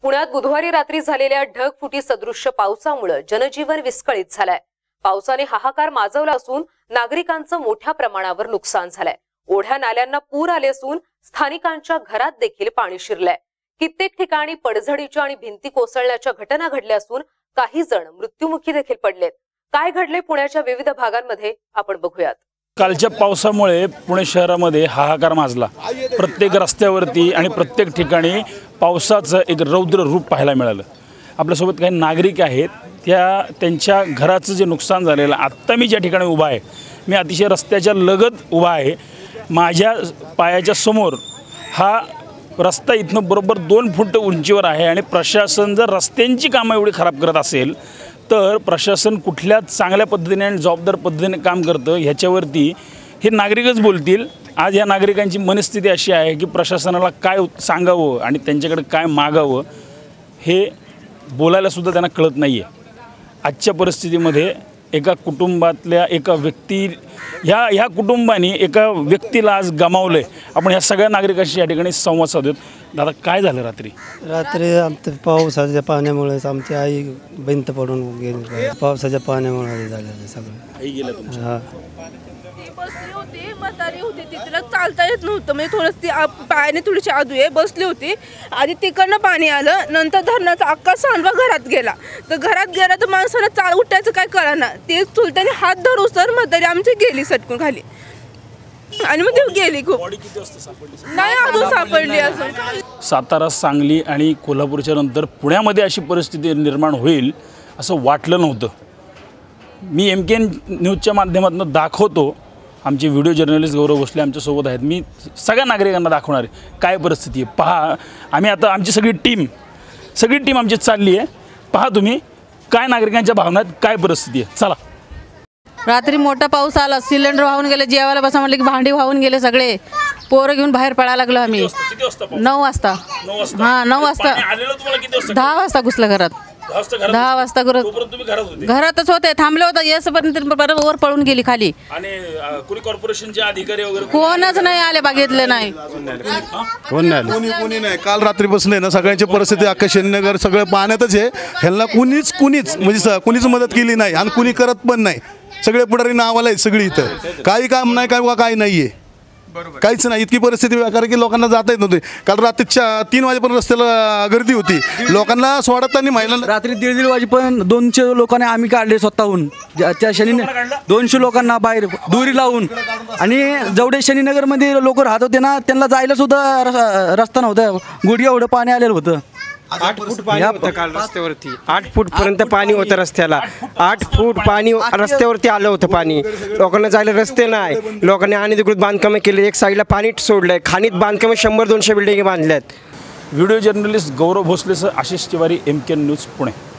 पुण्यात बुधवारी रात्री झालेल्या ढगफुटी सदृश्य पावसामुळे जनजीवन विस्कळीत झालंय। पावसाने हाहाकार माजवला असून नागरिकांचं मोठ्या प्रमाणावर नुकसान झालंय। ओढ्या नाल्यांना पूर आले असून स्थानिकांच्या घरात देखील पाणी शिरलंय। कित्येक ठिकाणी पडझडीच्या आणि भिंती कोसळण्याच्या घटना घडल्या असून काही जण मृत्युमुखी देखील पडलेत। काय घडले पुण्याच्या विविध भागांमध्ये आपण बघूयात। कालच्या पावसामुळे पुणे शहरामध्ये हाहाकार माजला। प्रत्येक रस्त्यावरती आणि प्रत्येक ठिकाणी पावसाचं एक रौद्र रूप पाहायला मिळालं। आपल्यासोबत काही नागरिक आहेत, त्यांच्या घराचं जे नुकसान झालेलं, आत्ता मी ज्या ठिकाणी उभा आहे, मी अतिशय रस्त्याच्या लगत उभा आहे। माझ्या पायाच्या समोर हा रस्ता इथनं बरोबर 2 फूट उंचीवर आहे आणि प्रशासन जर रस्त्यांची कामं एवढी खराब करत असेल तर प्रशासन कुठल्या चांगल्या पद्धतीने आणि जबाबदार पद्धतीने काम करतं ह्याच्यावरती हे नागरिकच बोलतील। आज या नागरिकांची मनस्थिती अशी आहे की प्रशासनाला काय सांगावं आणि त्यांच्याकडे काय मागावं हे बोलायला सुद्धा त्यांना कळत नाही आहे। आजच्या परिस्थितीमध्ये एका कुटुंबातल्या एका व्यक्ती ह्या कुटुंबाने एका व्यक्तीला आज गमावलं आहे। आपण ह्या सगळ्या नागरिकांशी या ठिकाणी संवाद साधूत। दादा, काय झालं रात्री? आमच्या पावसाच्या पाण्यामुळे आमची आई भिंत पडून गेली। पावसाच्या पाण्यामुळे झालेलं सगळं। आई गेलं तुमचं? हां, बसली होती, म्हातारी होती, तिला चालता येत नव्हतं, म्हणजे थोडंसं पायाने थोडीशी आदू आहे, बसली होती। आधी तिकडनं पाणी आलं, नंतर धरणाचा अख्खा सांडवा घरात गेला। तर घरात गेला तर माणसाला चाल उठायचं काय कळना, ते चुलत्याने हात धरू सर म्हातारी आमची गेली सटकून खाली आणि मग ती गेली। खूप नाही अजून सापडली। अजून सातारा, सांगली आणि कोल्हापूरच्या नंतर पुण्यामध्ये अशी परिस्थिती निर्माण होईल असं वाटलं नव्हतं। मी MKN न्यूजच्या माध्यमातून दाखवतो। आमचे व्हिडिओ जर्नलिस्ट गौरव भोसले आमच्यासोबत आहेत। मी सगळ्या नागरिकांना दाखवणार आहे काय परिस्थिती आहे। पहा, आम्ही आता आमची सगळी टीम आमची चालली आहे। पहा तुम्ही काय नागरिकांच्या भावना आहेत, काय परिस्थिती आहे। चला। रात्री मोठा पाऊस आला, सिलेंडर वाहून गेले, जेवायला बसा म्हटलं की भांडी वाहून गेले सगळे। पोरं घेऊन बाहेर पडायला लागलो आम्ही। 9 वाजता। हां, 9 वाजता। 10 वाजता घुसलं घरात। 10 वाजता घरातच होते, थांबले होते येसपर्यंत बरोबर वर पळून गेली खाली। आणि कुणी कॉर्पोरेशनचे अधिकारी वगैरे कोणच नाही आले, बघितले नाही कोण नाही। काल रात्री बसले ना, सगळ्यांची परिस्थिती अख्खा शनीनगर सगळं पाण्यातच आहे। ह्यांना कुणीच म्हणजे कुणीच मदत केली नाही आणि कुणी करत पण नाही। सगळे पुढारी नावाला आहेत सगळी, इथं काही काम नाही, काही नाहीये, काहीच नाही। इतकी परिस्थिती कारण की लोकांना जाता येत नव्हते। काल रात्री 3 वाजेपर्यंत रस्त्याला गर्दी होती, लोकांना सोडताना महिलांना रात्री 1:30 वाजेपर्यंत 200 लोकांना आम्ही काढले स्वतःहून। त्या शनी 200 लोकांना बाहेर दुरी लावून, आणि जेवढे शनीनगरमध्ये लोक राहत होते ना त्यांना जायला सुद्धा रस्ता नव्हता। गुडघ्या एवढं पाणी आलेलं होतं। 8 फूट पाणी होतं काल रस्त्यावरती। 8 फूट पर्यंत पाणी होतं रस्त्याला। 8 फूट पाणी रस्त्यावरती आलं होतं पाणी। लोकांना जायला रस्ते नाही, लोकांनी आणि तिकडून बांधकामं केले, एक साईडला पाणी सोडलंय, खाणीत बांधकामं 100-200 बिल्डिंग बांधल्यात। व्हिडिओ जर्नलिस्ट गौरव भोसलेसह आशिष तिवारी, MKN न्यूज, पुणे।